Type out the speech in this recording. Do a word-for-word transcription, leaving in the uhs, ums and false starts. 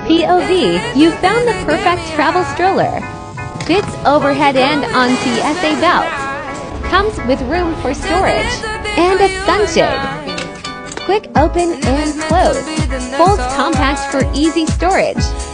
P O V, you found the perfect travel stroller. Fits overhead and onto S A belt. Comes with room for storage and a sunshade. Quick open and close. Folds compact for easy storage.